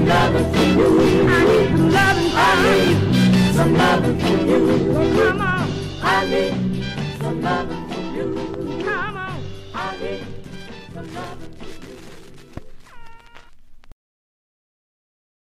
loving from you. I need some loving. I need some loving from you. So come on. I need some loving from you. Come on. I need some loving from you.